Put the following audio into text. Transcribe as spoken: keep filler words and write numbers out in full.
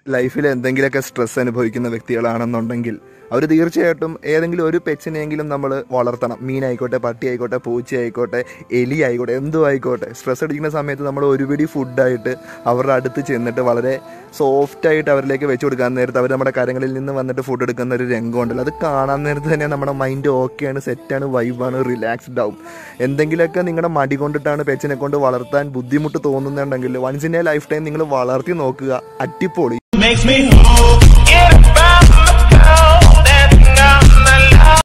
ലൈഫിൽ എന്തെങ്കിലുമൊക്കെ സ്ട്രെസ് അനുഭവിക്കുന്ന വ്യക്തികളാണെന്നുണ്ടെങ്കിൽ അവർ തീർച്ചയായിട്ടും ഏതെങ്കിലും ഒരു പെറ്റ്സിനെയെങ്കിലും നമ്മൾ വളർത്തണം. മീനായിക്കോട്ടെ, പട്ടി ആയിക്കോട്ടെ, പൂച്ച ആയിക്കോട്ടെ, എലി ആയിക്കോട്ടെ, എന്തും ആയിക്കോട്ടെ. സ്ട്രെസ് അടിക്കുന്ന സമയത്ത് നമ്മൾ ഒരുപിടി ഫുഡായിട്ട് അവരുടെ അടുത്ത് ചെന്നിട്ട് വളരെ സോഫ്റ്റായിട്ട് അവരിലേക്ക് വെച്ച് കൊടുക്കാൻ നേരത്ത് അവർ നമ്മുടെ കരങ്ങളിൽ നിന്ന് വന്നിട്ട് ഫുഡ് എടുക്കുന്ന ഒരു രംഗമുണ്ടല്ലോ, അത് കാണാൻ നേരത്ത് തന്നെ നമ്മുടെ മൈൻഡ് ഓക്കെയാണ്, സെറ്റാണ്, വൈബാണ്, റിലാക്സ്ഡ് ആവും. എന്തെങ്കിലുമൊക്കെ നിങ്ങളുടെ മടി കൊണ്ടിട്ടാണ് പെറ്റ്സിനെ കൊണ്ട് വളർത്താൻ ബുദ്ധിമുട്ട് തോന്നുന്നുണ്ടെങ്കിൽ once in a lifetime നിങ്ങൾ വളർത്തി നോക്കുക, അടിപൊളി.